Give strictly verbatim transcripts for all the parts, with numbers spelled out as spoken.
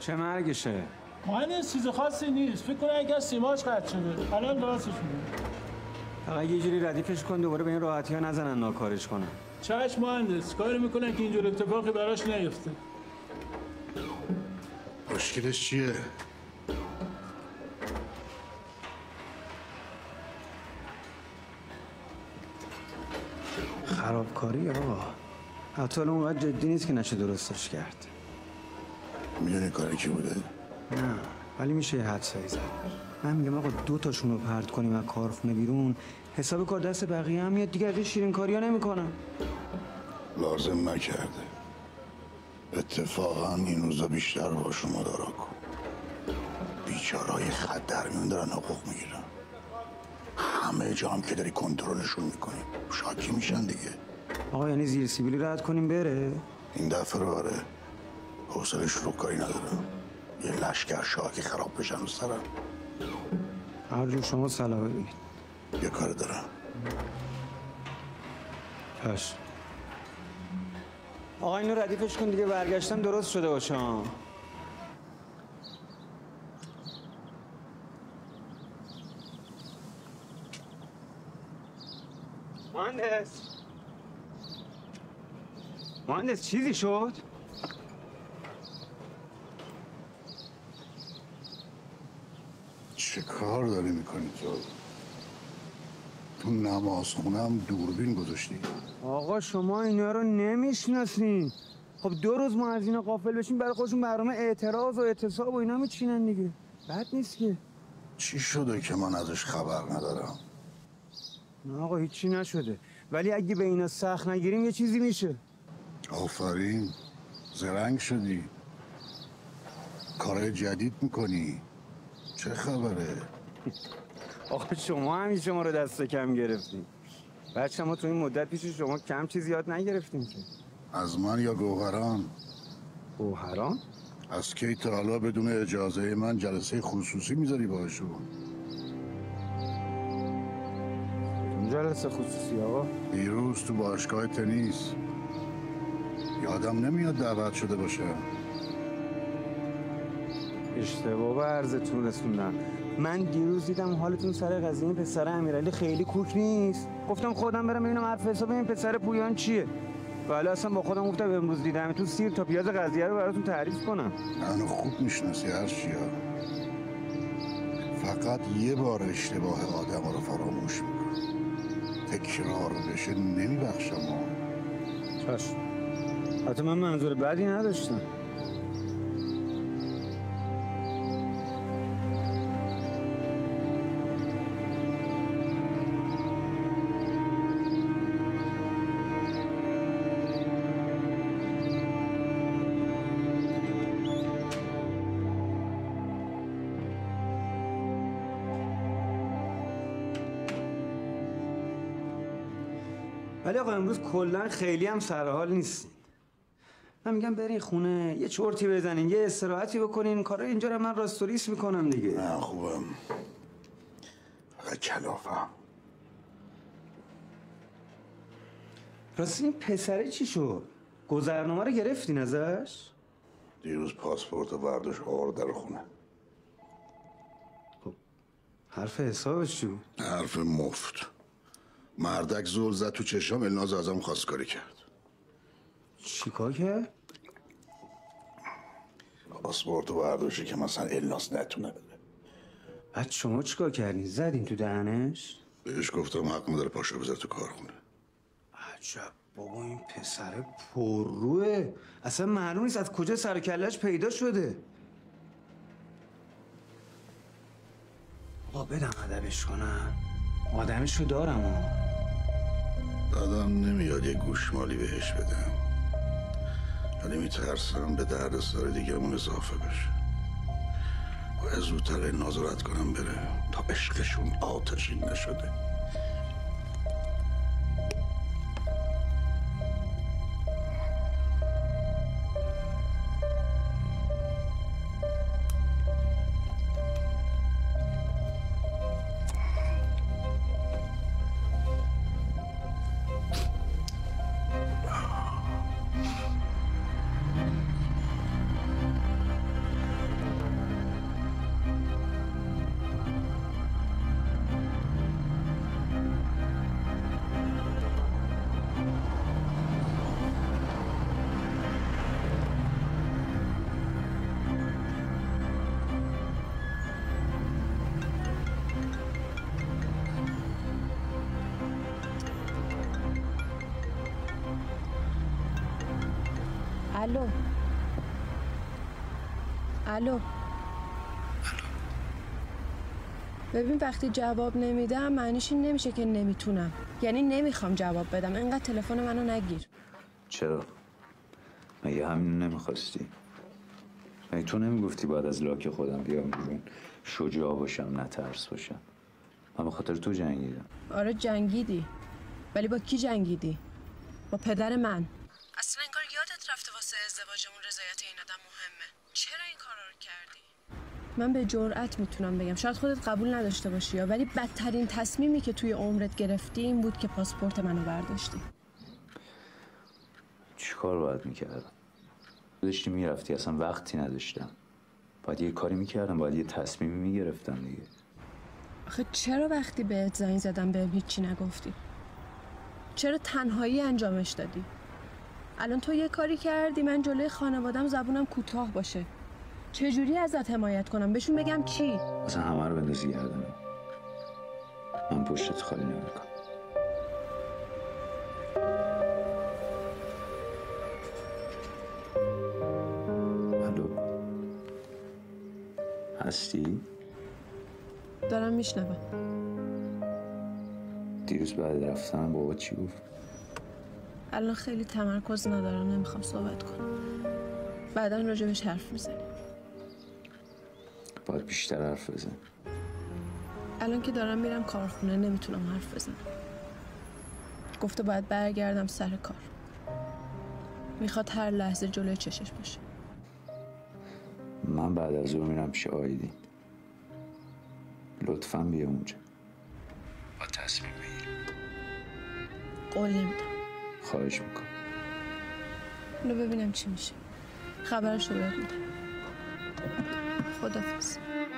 چه مرگشه؟ مهندس چیز خاصی نیست. فکر کنم اگر سیماش قطع شده. الان درستش می‌کنم. فقط یه جوری ردیفش کن دوباره به این راحتی ها نزنن ناکارش کنن. چشم مهندس، کاری میکنن که اینجور اتفاقی براش نیفته. مشکلش چیه؟ خرابکاری آقا. حتی اونقدر جدی نیست که نشه درستش کرد. میدونی کاری کی بوده؟ نه ولی میشه یه حدسایی زد. من میگم آقا دو تاشون رو پرت کنیم از کارخونه بیرون، حساب کار دست بقیه هم میاد دیگه. از شیرین کاری ها نمیکنن. لازم نکرده. اتفاقا این روزا بیشتر باشون مدارا کن. بیچارهای خط در میون دارن حقوق میگیرن. همه جا هم که داری کنترلشون میکنی شاکی میشن دیگه. آقا یعنی زیر سیبیلی رد کنیم بره؟ این دفعه رو آره. حوصله شروع کاری ندارم. یه لشکر شاکی خراب بشن رو سرم. هر جور شما صلاح ببینید. یه کار دارم. باش. آقا اینو ردیفش کن دیگه، برگشتم درست شده باشه. مهندس مهندس چیزی شد؟ چه کار داری میکنی تو؟ تو نمازخونه هم دوربین گذاشتی؟ آقا شما اینا رو نمیشناسین. خب دو روز ما از اینا غافل بشیم برای خودشون برنامه اعتراض و اعتصاب و اینا میچینن دیگه. بد نیست که. چی شده که من ازش خبر ندارم؟ نه آقا هیچی نشده، ولی اگه به اینا سخت نگیریم یه چیزی میشه. آفرین، زرنگ شدی. کارهای جدید میکنی. چه خبره؟ آقا شما همیشه شما رو دست کم گرفتیم. بچه ما تو این مدت پیش شما کم چیزی یاد نگرفتیم که. از من یا گوهران؟ گوهران؟ از کی تا حالا بدون اجازه من جلسه خصوصی میذاری باهاشون؟ جلسه خصوصی آقا؟ دیروز تو باشگاه تنیس. یادم نمیاد دعوت شده باشه. اشتباه به عرضتون رسوندم. من دیروز دیدم حالتون سر قضیه این پسر امیرعلی خیلی کوک نیست. گفتم خودم برم ببینم حرف حساب این پسر پویان چیه. ولی اصلا با خودم گفتم امروز دیدم تو سیر تا پیاز قضیه رو براتون تعریف کنم. منو خوب میشناسی هر چیا. فقط یه بار اشتباه آدم رو فراموش میکنم. تکرار بشه نمیبخشم. چشم. حتی من منظور بدی نداشتم. ولی آقا امروز کلا خیلی هم سرحال نیستین. من میگم برین خونه یه چرتی بزنین یه استراحتی بکنین. کارا اینجا رو من راستوریس میکنم دیگه. نه خوبم. فقط کلافم. راستی این پسره چی شد؟ گذرنامه رو گرفتین ازش؟ دیروز پاسپورت و برداشت آورد در خونه. خب حرف حسابش چی بود؟ حرف مفت. مردک زل زد تو چشام. الناز ازم خواستگاری کرد. چیکار کرد؟ پاسپورت و برداشتی که مثلا الناز نتونه بده. بعد شما چیکار کردین؟ زدین تو دهنش؟ بهش گفتم حق نداره پاشو بذار تو کارخونه. عجب بابا این پسر پرروه. اصلا معلوم نیست از کجا سر و کله‌اش پیدا شده. آقا بدم ادبش کنم. آدمشو دارم ها. دادم نمیاد یه گوشمالی بهش بدم. ولی میترسم به درد سر دیگرمون اضافه بشه. باید زودتر نظارت کنم بره تا عشقشون آتشین نشده. الو الو ببین وقتی جواب نمیدم معنیش این نمیشه که نمیتونم، یعنی نمیخوام جواب بدم. اینقدر تلفن منو نگیر. چرا؟ مگه همین نمیخواستی؟ مگه تو نمیگفتی باید از لاک خودم بیام بیرون، شجاع باشم نه ترس باشم؟ من به خاطر تو جنگیدم. آره جنگیدی، ولی با کی جنگیدی؟ با پدر من. اصلا انگار یادت رفته واسه ازدواجمون رضایت این آدم مهمه. چرا این کارا رو کردی؟ من به جرئت میتونم بگم، شاید خودت قبول نداشته باشی یا، ولی بدترین تصمیمی که توی عمرت گرفتی این بود که پاسپورت منو برداشتی. چی کار باید میکردم؟ داشتی میرفتی، اصلا وقتی نداشتم. باید یه کاری میکردم، باید یه تصمیمی میگرفتم دیگه. آخه چرا وقتی بهت زنگ زدم بهم هیچی نگفتی؟ چرا تنهایی انجامش دادی؟ الان تو یه کاری کردی من جلوی خانوادم زبونم کوتاه باشه. چجوری ازت حمایت کنم؟ بهشون بگم چی؟ اصلا همه رو بندازی گردنم. من پشتت خالی نمیکنم. الو هستی؟ دارم میشنوم. دیروز بعد رفتنم بابا چی گفت؟ الان خیلی تمرکز ندارم، نمیخوام صحبت کنم. بعدا راجبش حرف میزنیم. باید بیشتر حرف بزن. الان که دارم میرم کارخونه نمیتونم حرف بزنم. گفته باید برگردم سر کار. میخواد هر لحظه جلوی چشش باشه. من بعد از اون میرم پیش آیدین. لطفاً بیا اونجا. با تصمیم بگیر. قول نمیدم. خواهش میکنم. حالا ببینم چی میشه. خبرش رو بهت میدم. خدافظ.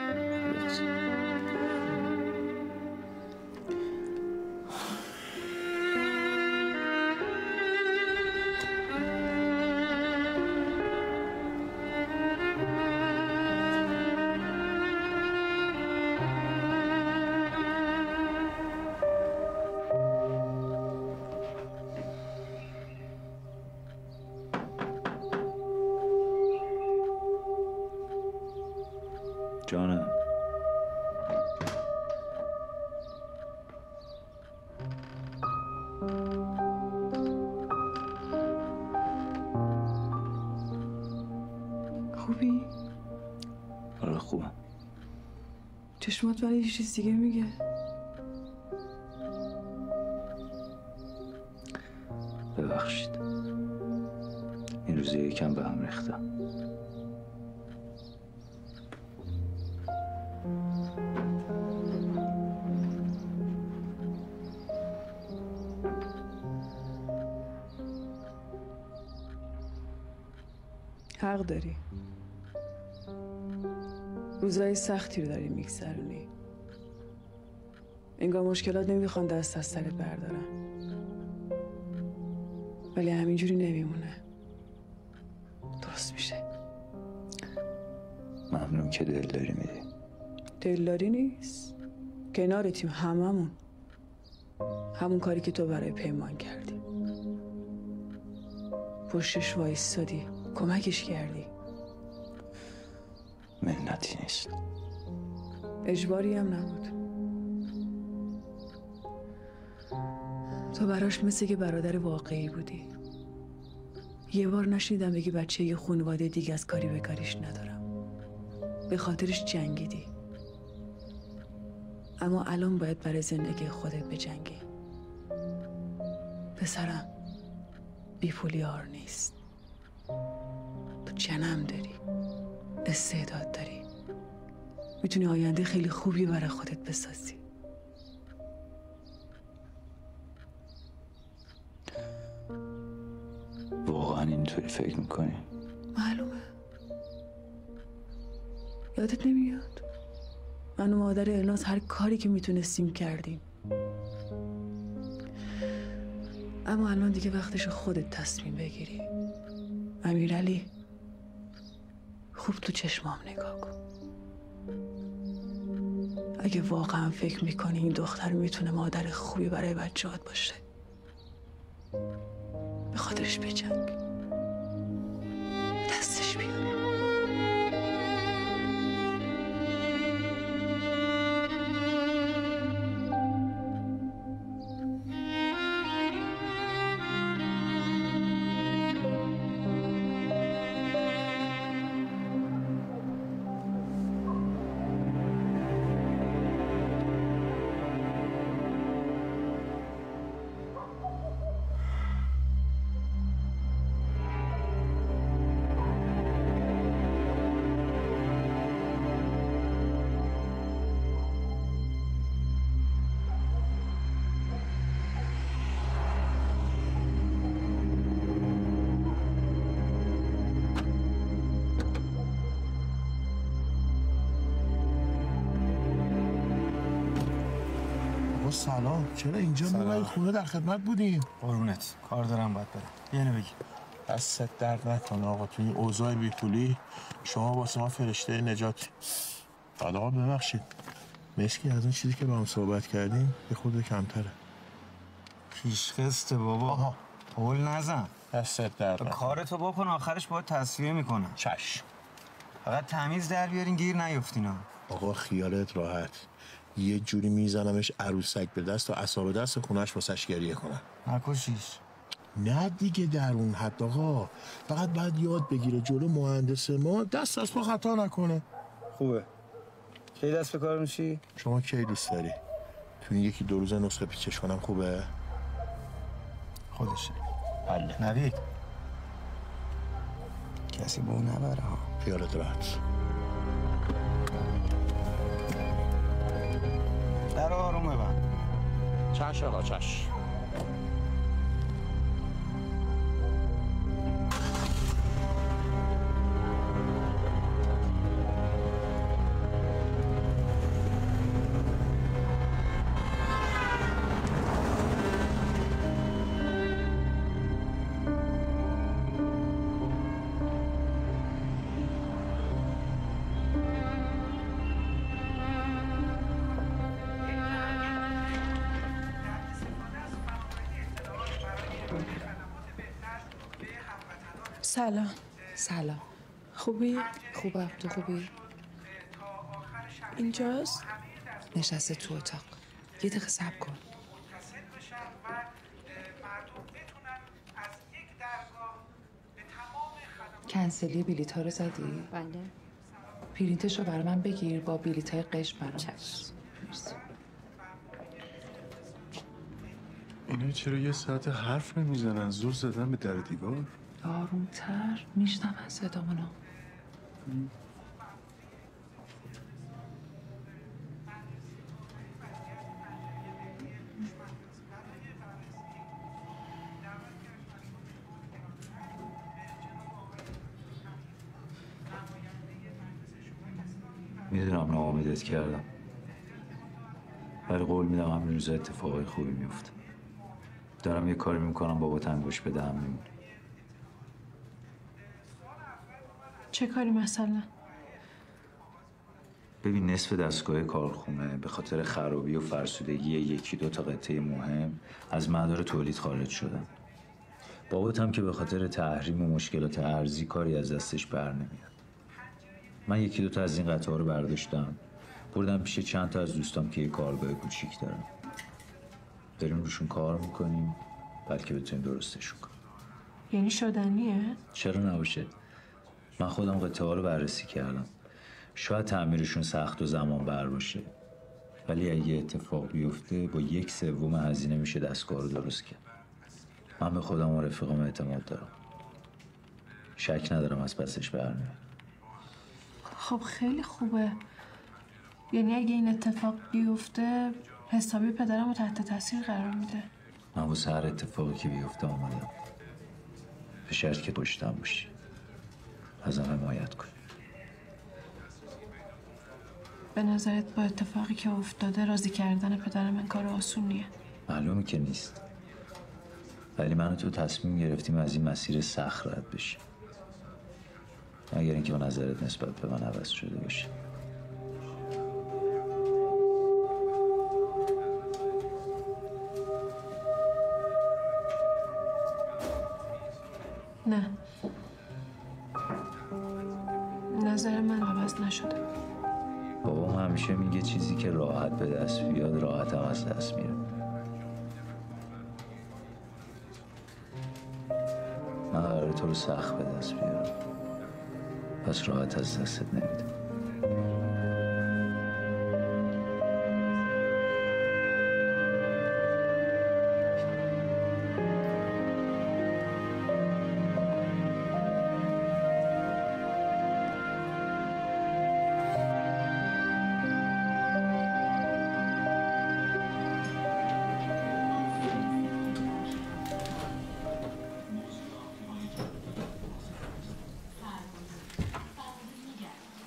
جانم. خوبی؟ آره خوبم. چشمات ولی یه چیز دیگه میگه. ببخشید. این روزی یکم به هم ریختم. حق داری. روزای سختی رو داری میگذرونی. انگار مشکلات نمیخوان دست از سرت بردارن، ولی همینجوری نمیمونه. درست میشه. ممنون که دلداری میدی. دلداری نیست، کنارتیم هممون. همون کاری که تو برای پیمان کردی. پشتش وایستادی، کمکش کردی. منتی نیست. اجباری هم نبود. تو براش مثل که برادر واقعی بودی. یه بار نشنیدم بگی بچه یه خانواده دیگه از کاری به کاریش ندارم. به خاطرش جنگیدی. اما الان باید برای زندگی خودت بجنگی. پسرم بی‌پولیار نیست. تو جنم داری، استعداد داری، میتونی آینده خیلی خوبی برای خودت بسازی. واقعا اینطوری فکر میکنی؟ معلومه. یادت نمیاد؟ من و مادر الناز هر کاری که میتونستیم کردیم. اما الان دیگه وقتش خودت تصمیم بگیری. امیرعلی، خوب تو چشمام نگاه کن. اگه واقعا فکر میکنی این دختر میتونه مادر خوبی برای بچه‌هات باشه، به خاطرش بجنگ. سلام. چرا اینجا میای خونه؟ در خدمت بودیم. قربونت، کار دارم باید برم. یعنی بگی دستت درد نکنه آقا. تو این اوضاع بیپولی شما واسه ما فرشته نجاتی. بعد آقا ببخشید، مسکی از اون چیزی که با هم صحبت کردیم یه خورده کمتره. پیشخسته بابا. آها قول نزن. دستت درد نکنه. کارتو بکن، آخرش باید تصفیه میکنم. چشم. فقط تمیز در بیارین، گیر نیفتینا. آقا خیالت راحت، یه جوری میزنمش عروسک به دست تا عصا به دست خونش واسش گریه کنن. نکشیش. نه دیگه در اون حد آقا. فقط باید یاد بگیره جلو مهندس ما دست از پا خطا نکنه. خوبه. کی دست به کار میشی؟ شما کی دوست داری؟ تو این یکی دو روز نسخه پیچش کنم خوبه؟ خودشه. بله. نوید کسی بو نبره ها. خیالت راحت. در آروم ببند. چش آقا چش. سلام. سلام. خوبی؟ خوبم، تو خوبی؟ اینجاست؟ نشسته تو اتاق. یه دقیقه صبر کن. کنسلی بلیط ها رو زدی؟ بله. پرینتش رو برای من بگیر با بلیط های قشر برام. اینا چرا یه ساعت حرف نمیزنن؟ زور زدن به در دیوار؟ آرومتر میشنون صدامونو. میدونم ناامیدت کردم، ولی قول میدم همین روزا اتفاقای خوبی میفته. دارم یه کاری میکنم بابات انگوش به دهم میمونه. چه کاری مثلا؟ ببین نصف دستگاه کارخونه به خاطر خرابی و فرسودگی یکی دو تا قطعه مهم از مدار تولید خارج شدن. بابات هم که به خاطر تحریم و مشکلات ارزی کاری از دستش بر نمیاد. من یکی دو تا از این قطعه رو برداشتم، بردم پیش چند تا از دوستام که یه کارگاه کوچیک دارن. داریم روشون کار میکنیم بلکه بتونیم درستشون کنیم. یعنی شدنیه؟ چرا نباشه؟ من خودم قطعه ها رو بررسی کردم. شاید تعمیرشون سخت و زمان بر باشه، ولی اگه اتفاق بیفته با یک سوم هزینه میشه دستگاه رو درست کرد. من به خودم و رفیقام اعتماد دارم. شک ندارم از پسش برمیاد. خب خیلی خوبه. یعنی اگه این اتفاق بیفته حسابی پدرم رو تحت تاثیر قرار میده. من واسه هر اتفاقی که بیفته آمدم، به شرط که پشتم باشی، ازم حمایت کنی. به نظرت با اتفاقی که افتاده راضی کردن پدرم این کار آسونیه؟ معلومه که نیست، ولی من و تو تصمیم گرفتیم از این مسیر سخت رد بشیم، مگر اینکه با نظرت نسبت به من عوض شده باشه. نه، نظر من عوض نشده. بابام همیشه میگه چیزی که راحت به دست بیاد راحت هم از دست میره. من قراره تو رو سخت به دست بیارم، پس راحت از دستت نمیدم.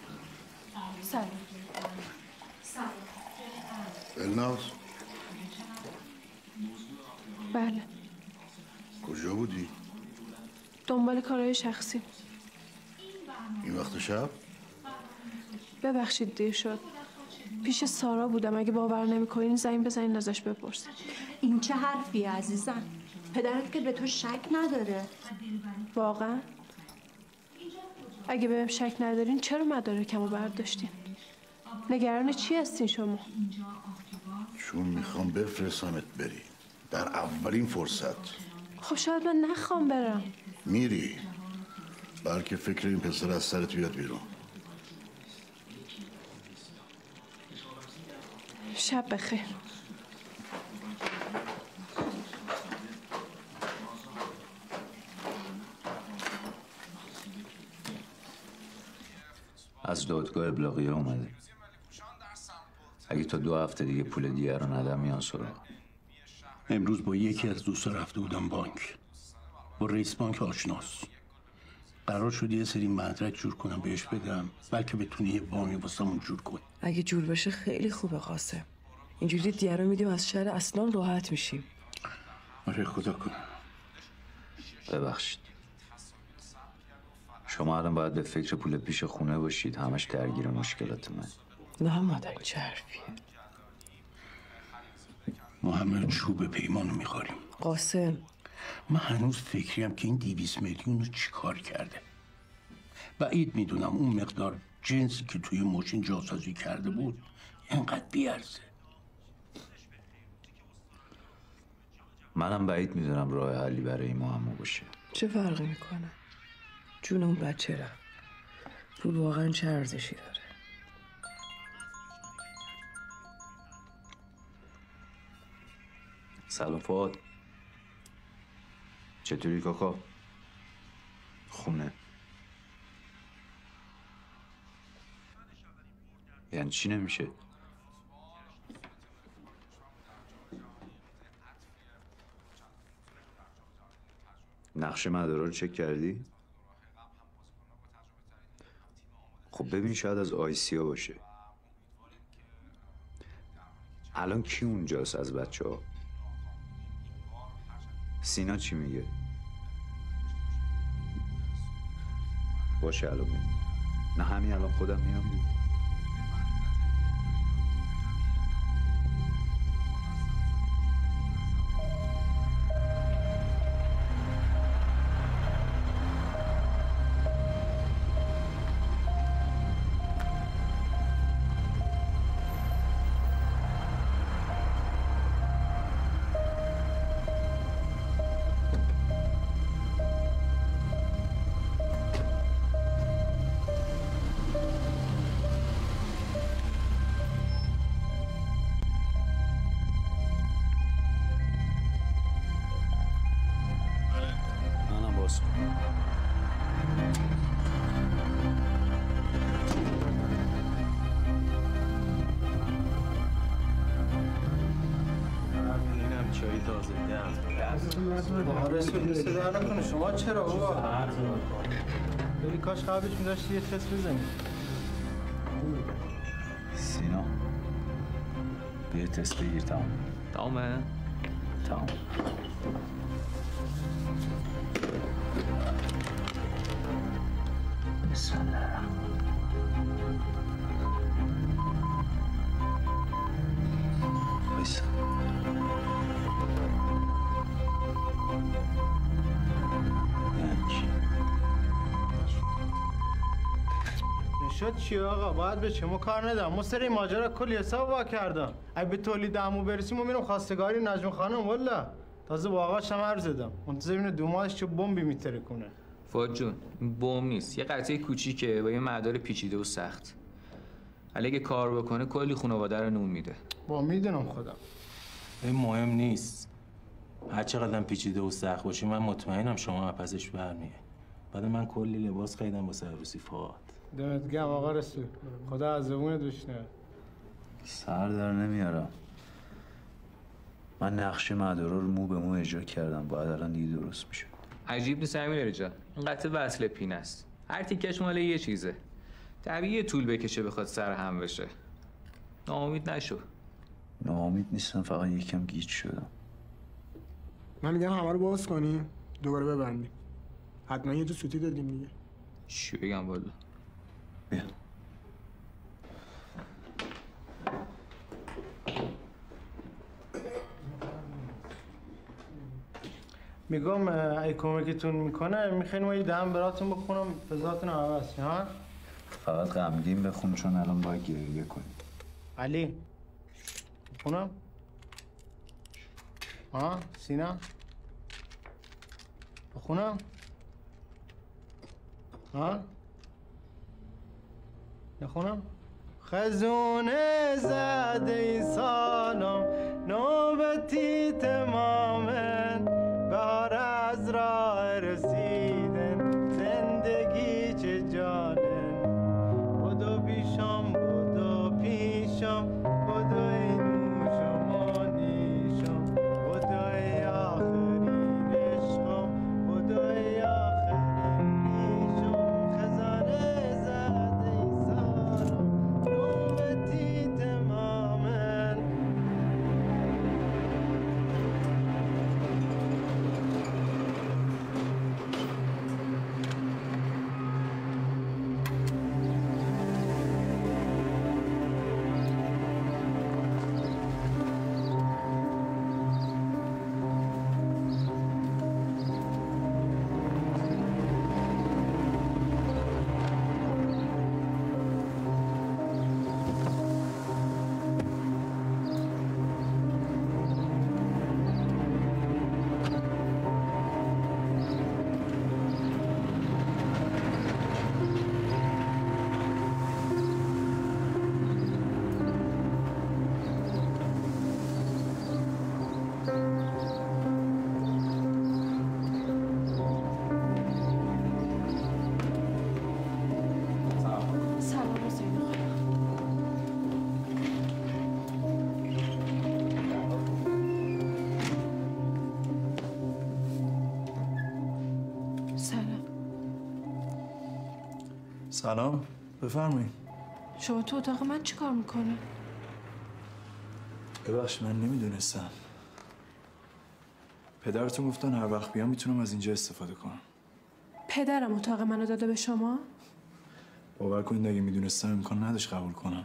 الناس کارهای شخصی. این وقت شب؟ ببخشید دیر شد. پیش سارا بودم. اگه باور نمی‌کنین زنگ بزنین ازش بپرسین. این چه حرفی عزیزم؟ پدرت که به تو شک نداره. واقعا؟ اگه بهم شک ندارین چرا مدارکمو برداشتین؟ نگران چی هستین شما؟ چون میخوام بفرستمت بری در اولین فرصت. خب شاید من نخوام برم. میری بلکه فکر این پسر از سرت بیاد بیرون. شب بخیر. از دادگاه ابلاغیه اومده. اگه تا دو هفته دیگه پول دیگه رو ندم میان سراغ. امروز با یکی از دوستا رفته بودم بانک. با رئیس بانک آشناست. قرار شد یه سری مدرک جور کنم بهش بدم بلکه بتونی یه وامی واسمون جور کن. اگه جور بشه خیلی خوبه قاسم. اینجوری دیگه رو میدیم از شهر اصلا راحت میشیم. آره خدا کنه. ببخشید. شما الان باید به فکر پول پیش خونه باشید. همش درگیر مشکلات من. نه مادر چه حرفیه؟ ما همه چوب پیمانو میخوریم. قاسم من هنوز فکریم که این دیویس میلیون رو چی کار کرده. بعید میدونم اون مقدار جنسی که توی ماشین جاسازی کرده بود اینقدر بیارزه. منم بعید میدونم راه حلی برای این معما باشه. چه فرقی میکنه؟ جون اون بچه رفت. پول واقعا چه ارزشی داره؟ سلام فؤاد. چطوری کاکا؟ خونه. یعنی چی نمیشه؟ نقشه مدارا رو چک کردی؟ خب ببین شاید از آیسیا باشه. الان کی اونجاست از بچه ها؟ سینا چی میگه؟ باشه الان میگه. نه همین الان خودم میام دیگه. شما چرا بابا؟ بری کاش قبلش می‌داشتی یه تست بزنی. سینا بیا تست بگیر. تمام تمامه؟ تمام. بسم الله الرحمن الرحیم. وایسا. شد چی آقا؟ باید به چه؟ ما کار ندارم. ما سر این ماجرا کلی حساب وا کردم. اگه به تولید عمو برسیم ما میرم خواستگاری نجم خانم. والا تازه با آقاش هم عرض دادم. منتظر اینه دو ماهش چه بمبی میتره کنه. فواد جون این بمب نیست. یه قطعه کوچیکه با یه مدار پیچیده و سخت. ولی اگه کار بکنه کلی خانواده رو نون میده. با میدونم خودم. این مهم نیست. هر چقدر پیچیده و سخت باشه من مطمئنم شما پسش برمیه. بعد من کلی لباس خریدم واسه عروسی فؤاد. دمت گرم آقا رسول. خدا از زبونت بشنه. سر در نمیارم. من نقشه مدارا رو مو به مو اجرا کردم. باید الان دیگه درست میشه. عجیب نیست امیر جان. این قطعه وصل پین است. هر تیکش مال یه چیزه. طبیعیه طول بکشه بخواد سر هم بشه. ناامید نشو. ناامید نیستم، فقط یکم گیج شدم. من میگم همه رو باز کنیم دوباره ببندیم. حتما یه جو سوتی دادیم دیگه. چی بگم والا؟ بیا. میگم ای کمکتون میکنه میخواین ما یه دم براتون بخونم فضاتون عوض ها؟ فقط غمگین بخون چون الان باید گریه کنی. علی بخونم؟ ها سینا بخونم؟ ها نخونم؟ خزونه زده سالم نوبتی تمامن بهار از راه رسیدن زندگی چه جانن بدو پیشم بدو پیشم بدو ای نوشم و نیشم بدو ای آخرین عشقم بدو ای آخرین ریشم خزانه زده سالم نوبتی تمامن. سلام، بفرمایید. شما تو اتاق من چی کار میکنه؟ ببخش من نمیدونستم. پدرتون گفتن هر وقت بیام میتونم از اینجا استفاده کنم. پدرم اتاق منو داده به شما؟ باور کنید اگه میدونستم امکان نداشت قبول کنم.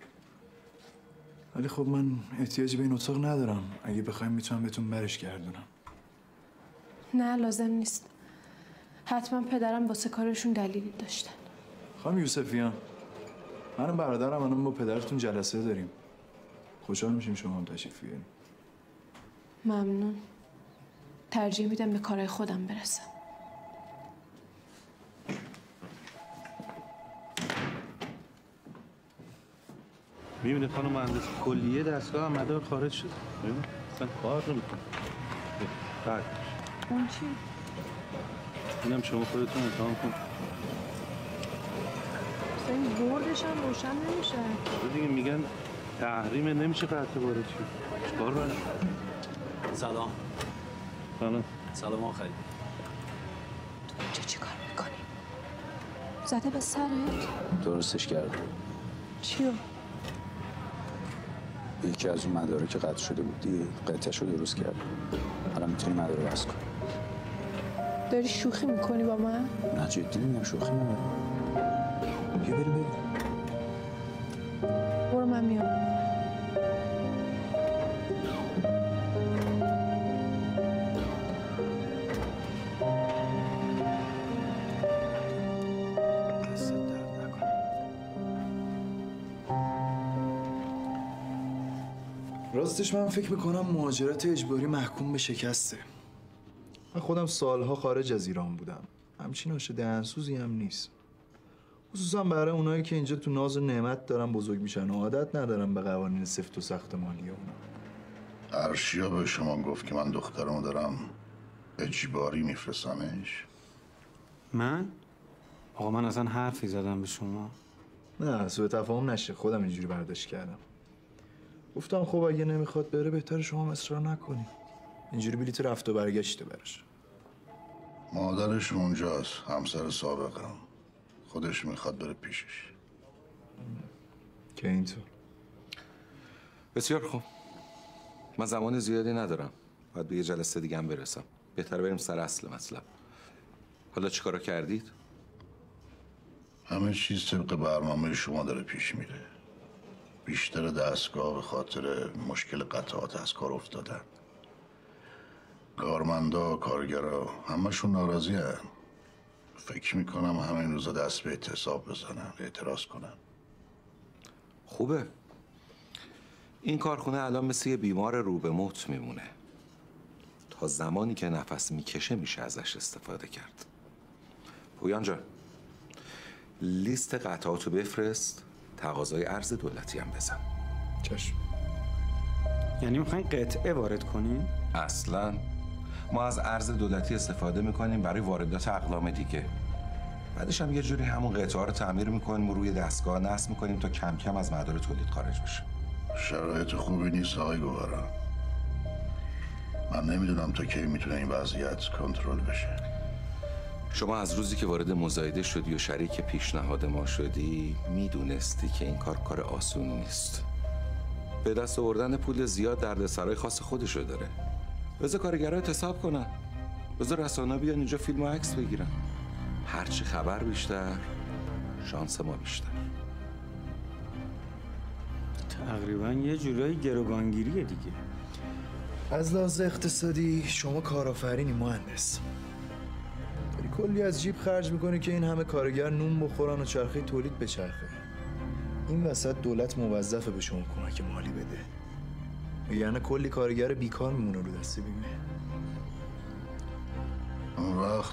ولی خب من احتیاجی به این اتاق ندارم. اگه بخوایم میتونم بهتون برش گردونم. نه لازم نیست. حتما پدرم واسه کارشون دلیلی داشتن. خانم یوسفیان، من و برادرم الان با پدرتون جلسه داریم. خوشحال میشیم شما هم تشریف بیاریم. ممنون. ترجیح میدم به کارهای خودم برسم. میبینه خانم مهندس کلیه دستگاه هم مدار خارج شد. ببین اصلا کار نمیکنه. بعد اون چی؟ اینم شما خودتون امتحان کن. اصلا این بردش هم روشن نمیشه. دیگه میگن تحریمه نمیشه قطع وارد شد. چیکار باید؟ سلام. سلام. سلام آخری. تو اینجا چی کار میکنی؟ زده به سرت؟ درستش کردم. چیو؟ یکی از اون مداره که قطع شده بود دیگه قطعش رو درست کردم. الان میتونی مداره بس کن. داری شوخی میکنی با من؟ نه جدی میگم شوخی ندارم. بیا بریم بریم. برو من میام. راستش من فکر میکنم مهاجرت اجباری محکوم به شکسته. من خودم سالها خارج از ایران بودم. همچین آشه دهنسوزی هم نیست. خصوصا برای اونایی که اینجا تو ناز و نعمت دارن بزرگ میشن و عادت ندارن به قوانین سفت و سخت مالی اونا. ارشیا به شما گفت که من دخترمو دارم اجباری میفرستمش. من؟ آقا من اصلا حرفی زدم به شما. نه سوء تفاهم نشه، خودم اینجوری برداشت کردم. گفتم خب اگه نمیخواد بره بهتر شما اصرار نکنی. اینجوری بلیت رفت و برگشته برش. مادرش اونجاست، همسر سابقم. خودش میخواد بره پیشش. که اینطور. بسیار خوب. من زمان زیادی ندارم. باید به یه جلسه دیگه هم برسم. بهتره بریم سر اصل مطلب. حالا چیکارا کردید؟ همه چیز طبق برنامه شما داره پیش میره. بیشتر دستگاه به خاطر مشکل قطعات از کار افتادن. کارمندا، کارگرا همشون ناراضی هن. فکر میکنم همه این روزا دست به اعتصاب بزنن، اعتراض کنن. خوبه. این کارخونه الان مثل یه بیمار رو به موت میمونه. تا زمانی که نفس میکشه میشه ازش استفاده کرد. پویان جان، لیست قطعاتو بفرست، تقاضای ارز دولتی هم بزن. چشم. یعنی میخواین قطعه وارد کنین؟ اصلا ما از ارز دولتی استفاده میکنیم برای واردات اقلام دیگه. بعدش هم یه جوری همون قطعه رو تعمیر میکنیم و روی دستگاه نصب میکنیم تا کم کم از مدار تولید خارج بشه. شرایط خوبی نیست آقای گوهران. من نمیدونم تا کی میتونه این وضعیت کنترل بشه. شما از روزی که وارد مزایده شدی و شریک پیشنهاد ما شدی میدونستی که این کار کار آسونی نیست. به دست آوردن پول زیاد دردسرای خاص خودشو داره. بذار کارگرها اعتصاب کنن، بذار رسانه‌ها بیان اینجا فیلم و عکس بگیرن. هرچی خبر بیشتر شانس ما بیشتر. تقریبا یه جورایی گروگانگیریه دیگه. از لحاظ اقتصادی شما کارآفرینی مهندس. داری کلی از جیب خرج میکنی که این همه کارگر نون بخورن و چرخه تولید بچرخه. این وسط دولت موظفه به شما کمک مالی بده. یعنی کلی کارگر بیکار میمونه رو دسته بیمه. اون وقت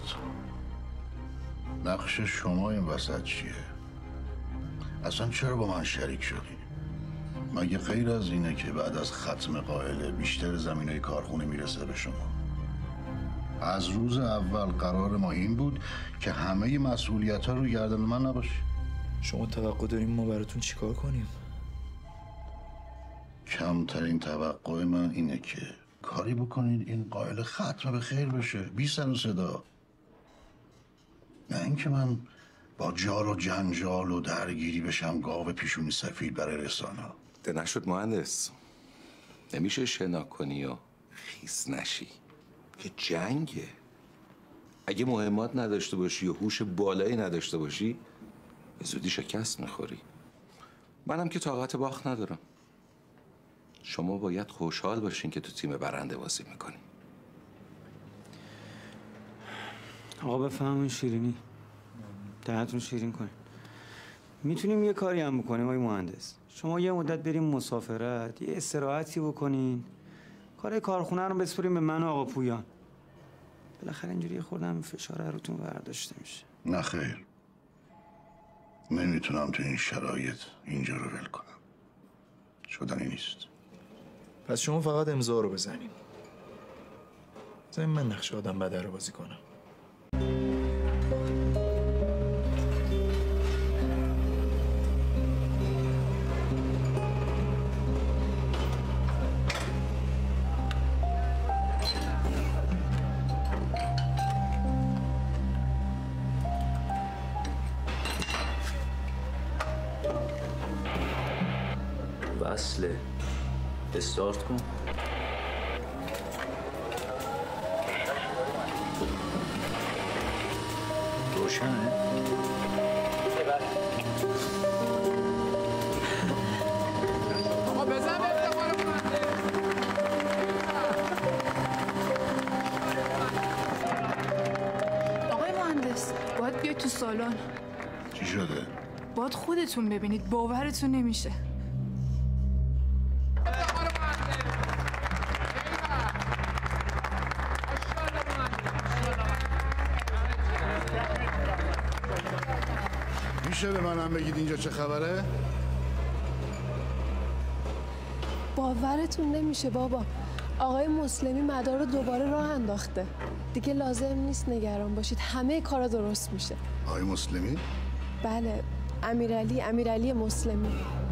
نقش شما این وسط چیه؟ اصلا چرا با من شریک شدی؟ مگه غیر از اینه که بعد از ختم قائله بیشتر زمینه کارخونه میرسه به شما؟ از روز اول قرار ما این بود که همه مسئولیت ها رو گردن من نباشه. شما توقع داریم ما براتون چیکار کنیم؟ کمترین توقع من اینه که کاری بکنید این قائله ختم به خیر بشه، بی سر و صدا. نه اینکه من با جار و جنجال و درگیری بشم گاو پیشونی سفید برای رسانه. ده نشد مهندس، نمیشه شنا کنی و خیس نشی که جنگه. اگه مهمات نداشته باشی و هوش بالایی نداشته باشی به زودی شکست میخوری. منم که طاقت باخت ندارم. شما باید خوشحال باشین که تو تیم برنده بازی میکنی. آقا بفهمون شیرینی دهتون شیرین کنین. میتونیم یه کاری هم بکنیم آقای مهندس. شما یه مدت بریم مسافرت، یه استراحتی بکنین، کار کارخونه رو بسپریم به من و آقا پویان. بالاخره اینجوری خورده هم فشار روتون برداشته میشه. نه خیر، نمیتونم تو این شرایط اینجا رو ول کنم. شدنی نیست. پس شما فقط امضا رو بزنین. بزنین من نقش آدم بده رو بازی کنم. وصله استارت کن. روشنه؟ آقا بزن به افتخار آقای مهندس باید بیاید تو سالن. چی شده؟ باید خودتون ببینید، باورتون نمیشه. میشه به منم بگید اینجا چه خبره؟ باورتون نمیشه بابا. آقای مسلمی مدار رو دوباره راه انداخته. دیگه لازم نیست نگران باشید، همه کارا درست میشه. آقای مسلمی؟ بله، امیرعلی امیرعلی مسلمی.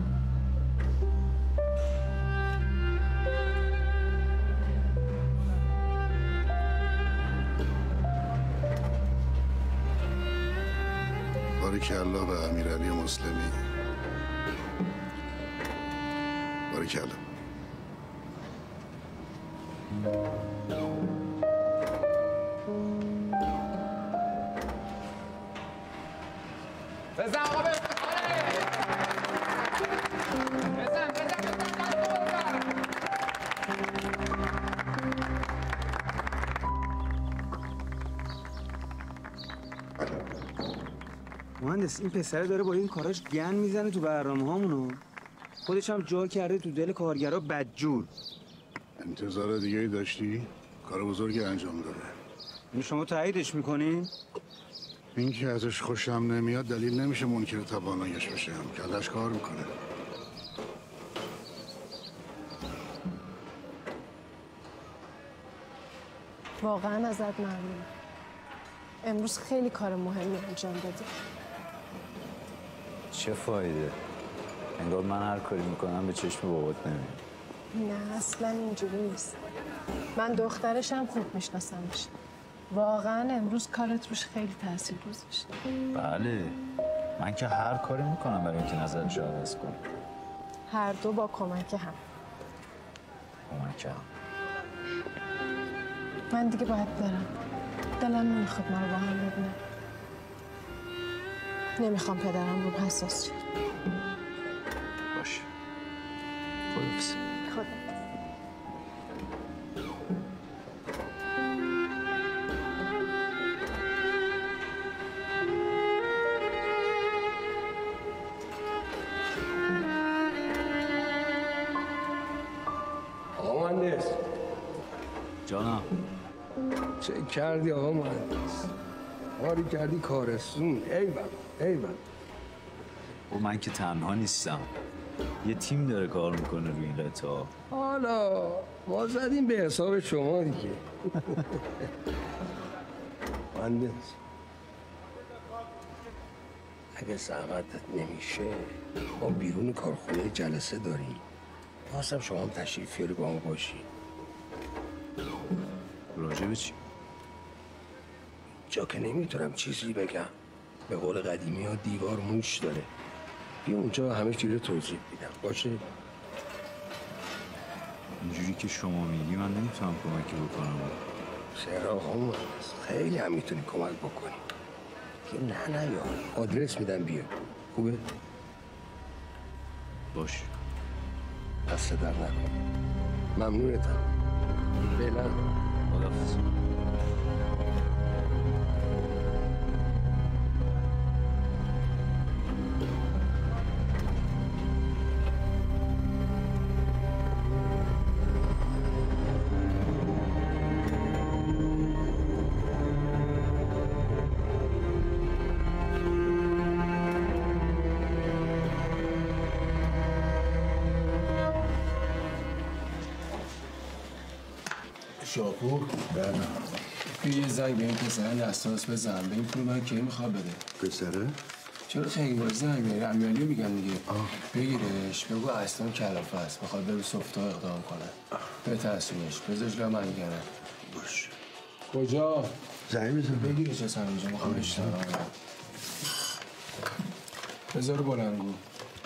باریکالله به امیرعلی مسلمی. باریکالله. بزن آقا به افتخاره بزن بزن مهندس این پسره داره با این کاراش گن میزنه تو برنامه هامونو، خودش هم جا کرده تو دل کارگرها بدجور. انتظار دیگه ای داشتی؟ کار بزرگی انجام داده. این شما تاییدش میکنین؟ این که ازش خوشم نمیاد دلیل نمیشه منکر تواناییش بشم. کلش کار میکنه. واقعا ازت ممنونم. امروز خیلی کار مهمی انجام دادی. چه فایده؟ انگار من هر کاری میکنم به چشم بابات نمیاد. نه اصلا اینجوری نیست. من دخترشم خوب میشناسمش. واقعا امروز کارت روش خیلی تاثیر گذاشت. بله، من که هر کاری میکنم برای اینکه نظرش رو عوض کنم. هر دو با کمک هم. کمک هم. من دیگه باید برم. دلم نمیخواد ما رو با هم ببینم. نمیخوام پدرم رو حساس شه. باشه. خداحافظ. خدا. آقا مهندس. جانم. چه کردی آقا مهندس؟ کاری کردی کارستون. ایول ایول. و من که تنها نیستم. یه تیم داره کار میکنه روی این قطعه. حالا ما زدیم به حساب شما دیگه. مهندس اگه زحمتت نمیشه ما بیرون کارخونه جلسه داریم. واسه شما هم تشریف بیاری با ما باشی. راجع به چی؟ جا که نمیتونم چیزی بگم. به قول قدیمی ها دیوار موش داره. بیا اونجا همه چیز رو توضیح میدم. باشه؟ اینجوری که شما میگی من نمیتونم کمکی بکنم. چرا آقا مهندس؟ خیلی هم میتونی کمک بکنی. دیگه نه نه یا آدرس میدم بیا. خوبه؟ باش. دست در نکن. ممنونتم. فعلا. خداحافظ. شاپور بیا یه زنگ به این پسره دستاس بزن. به این پول من کی میخواد بده؟ پسره؟ چرا خیلی باید زنگ میاری؟ امیالیو میگم دیگه. بگیرش بگو اصلا کلافه است. میخواد بره سفتا اقدام کنه. به تحصیلش بذارش را من گره. باش. کجا؟ زنگ بزن. بگیرش اصلا اینجا میخوام اشترام. بذار بلنگو.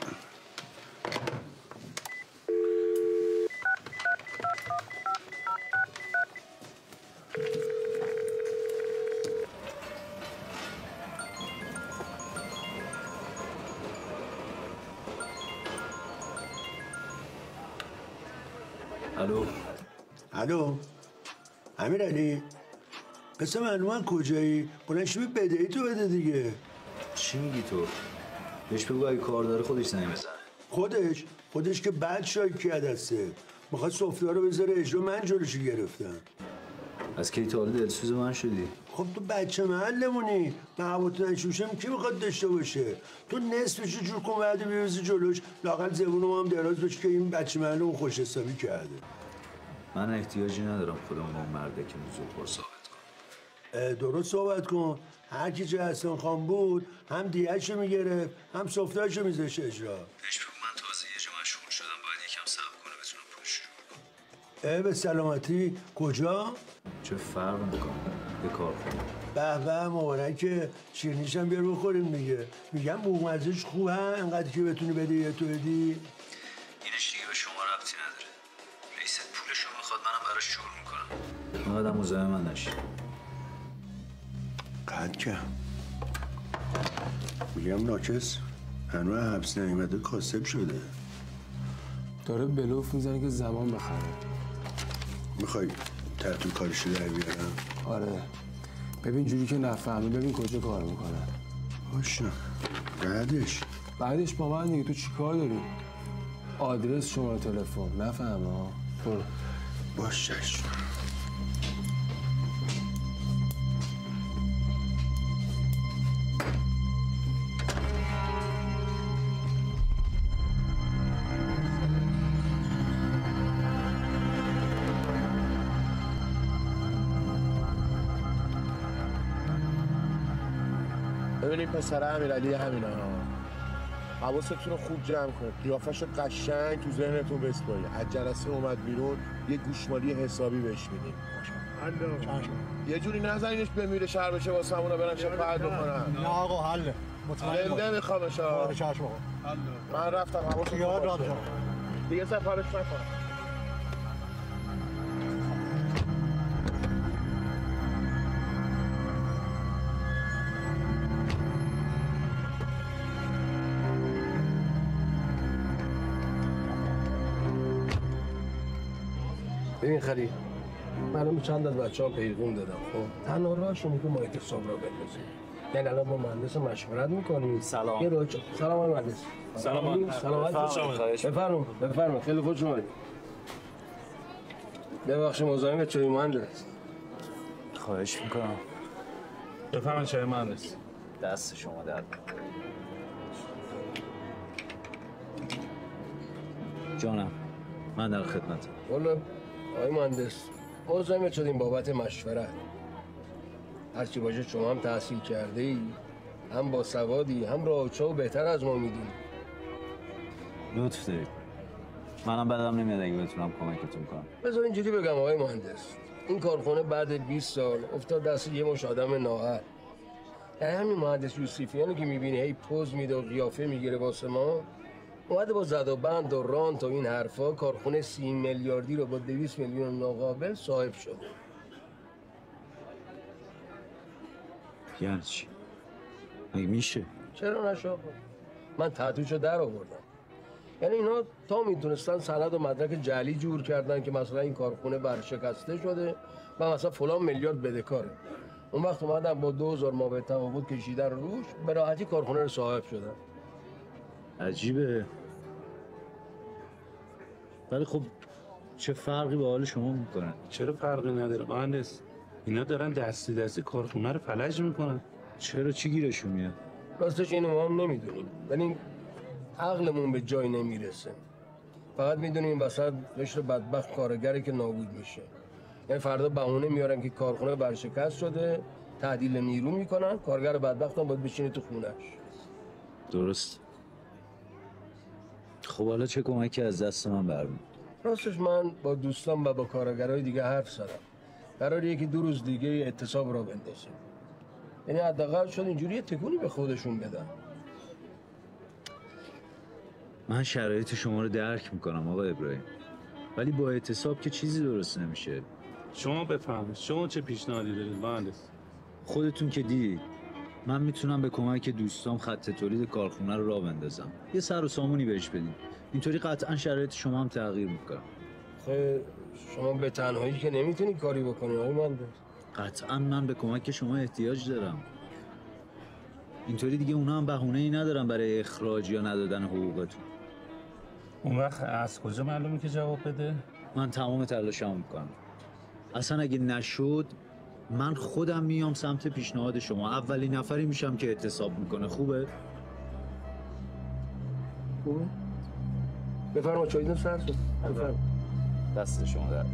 الو. الو. امیرعلی. قسم معلومه کجایی؟ بلند شو بدهی تو بده دیگه. چی میگی تو؟ بهش بگو اگه کار داره خودش زنگ بزنه. خودش؟ خودش که بعد شایکی دسته. میخواد سفره رو بذاره اجرا، من جلوشو گرفتم. از کی تا حالا دلسوز من شدی؟ خب تو بچه محلمونی. محبوط نشوشم کی میخواد داشته باشه؟ تو نصفشو جور کن بعد بیوزی جلوش، لااقل زبون ما هم دراز بشه که این بچه محلمون خوش حسابی کرده. من احتیاجی ندارم خودم با اون مرده که موضوع پر ثابت کنم. درست صحبت کن. هر کی جه حسن خان بود هم دیهشو میگرفت هم سفتهشو میذاش اجرا. بهش بگو من تازه یه جا مشغول شدم، باید یکم صبر کنه بتونم پولش شروع کنم. اه به سلامتی. کجا؟ چه فرق میکنه؟ به کار کنم. به به مبارکه. شیرینیشم بیار بخوریم دیگه. میگم بومزش خوبه انقدر که بتونی بده یا تو بدی. اینش دیگه به شما ربطی نداره. رئیست پولشو میخواد، منم براش جور میکنم. اینقدر مزاحم من نشی. قد کم. میگم ناکس هنوز حبس نیومده کاسب شده. داره بلوف میزنه که زمان بخره. میخوای تحتون کارشو در بیارم؟ آره ببین جوری که نفهمی ببین کجا کار میکنه. باشه بعدش بعدش با من دیگه تو چی کار داری؟ آدرس شماره تلفن نفهم ها برو. باشه ببینید پسر امیرعلی همینا حواستون رو خوب جمع کنید، قیافش رو قشنگ تو ذهنتون بسپارید. از جلسه اومد بیرون یه گوشمالی حسابی بهش میدیم. یه جوری نزنینش بمیره شهر بشه واسه همونا برن چه پرد بکنن. نه آقا حله مطمئن باش. زنده میخوامش ها. من رفتم حواستون یاد باشه. دیگه سفارش نکن. ببین خرید من به چند از بچه ها پیغام دادم. خب تنها راهشونه که ما اعتصاب را بندازیم. یعنی الان با مهندس مشورت میکنیم. سلام. یه راه سلام آقای مهندس. سلام. سلام. بفرمایید. بفرمایید. خیلی خوش اومدید. ببخشید مزاحمت شدیم مهندس. خواهش میکنم. بفرمایید چای مهندس. دست شما درد. جانم من در خدمتم. والا آقای مهندس مزاحمت شدیم بابت مشورت. هرچی باشه شما هم تحصیل کرده ای، هم با سوادی، هم راهچو بهتر از ما میدونی. لطف دارید. منم بدم نمیاد اگه بتونم کمکتون کنم. بذار اینجوری بگم آقای مهندس، این کارخونه بعد بیست سال افتاد دست یه مش آدم نااهل. یعنی همین مهندس یوسفیانی که میبینی هی پوز میده و قیافه میگیره واسه ما، اومده با زد و بند و رانت و این حرفا کارخونه سی میلیاردی رو با دویست میلیون ناقابل صاحب شده. یعنی چی؟ مگه میشه؟ چرا نشا؟ من تحتوشو در آوردم. یعنی اینا تا میدونستن سند و مدرک جعلی جور کردن که مثلا این کارخونه برشکسته شده و مثلا فلان میلیارد بدهکاره. اون وقت اومدن با دو هزار مابع تفاوت کشیدن روش به راحتی کارخونه رو صاحب شدن. عجیبه. ولی خب چه فرقی با حال شما میکنن؟ چرا فرقی نداره مهندس؟ اینا دارن دستی دستی کارخونه رو فلج میکنن. چرا چی گیرشون میاد؟ راستش اینو ما هم نمیدونیم. ولی عقلمون به جای نمیرسه. فقط میدونیم این وسط قشر بدبخت کارگری که نابود میشه. یعنی فردا بهونه میارن که کارخونه برشکست شده، تعدیل نیرو میکنن، کارگر بدبخت هم باید بشینه تو خونه‌اش. درست. خب حالا چه کمکی از دست من برمیاد؟ راستش من با دوستان و با کارگرای دیگه حرف زدم. قراره یکی دو روز دیگه اعتصاب را بندازیم. یعنی حداقل شد اینجوری یه تکونی به خودشون بدن. من شرایط شما رو درک میکنم آقا ابراهیم، ولی با اعتصاب که چیزی درست نمیشه. شما بفهمید شما چه پیشنهادی دارید مهندس؟ خودتون که دیدید من میتونم به کمک دوستام خط تولید کارخونه رو راه بندازم. یه سر و سامونی بهش بدیم. اینطوری قطعا شرایط شما هم تغییر میکنه. خب شما به تنهایی که نمیتونی کاری بکنی آقای مهندس. قطعا من به کمک شما احتیاج دارم. اینطوری دیگه اونا هم بهونه‌ای ندارن برای اخراج یا ندادن حقوقتون. اون وقت از کجا معلومه که جواب بده؟ من تمام تلاشمو میکنم. اصلا اگه نشد من خودم میام سمت پیشنهاد شما. اولین نفری میشم که اعتصاب میکنه. خوبه؟ خوبه؟ بفرما چایتون سر شد. بفرما. دست شما در.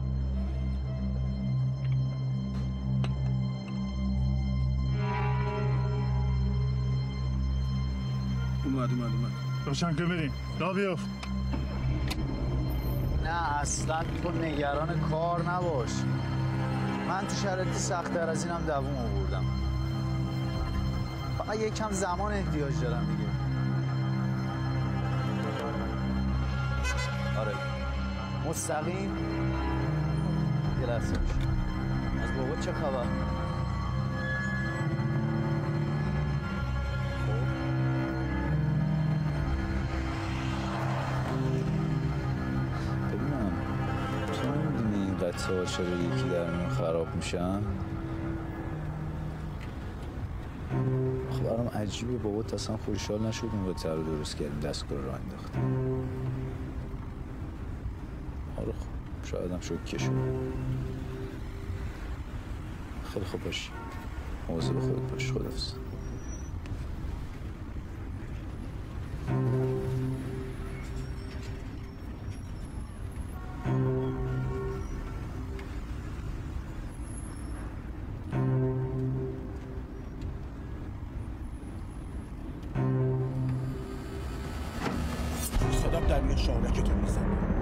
اومد اومد اومد روشن که بریم را بیافت. نه اصلا تو نگران کار نباش. من تو شرایط سخت‌تر از اینم دووم آوردم. فقط یک کم زمان احتیاج دارم دیگه. آره مستقیم یه لحظه باشه. از بابا چه خبر؟ خب سوال چرا یکی در میون خراب میشم؟ خب برام عجیبه بابات اصلا خوشحال نشد اون قطعه رو درست کردیم دستگاه رو انداختیم. آره خب شاید هم شوکه شد. خیلی خوب باش، مواظب خودت باش. خداحافظ. صدام در یه شانکتون میزنه.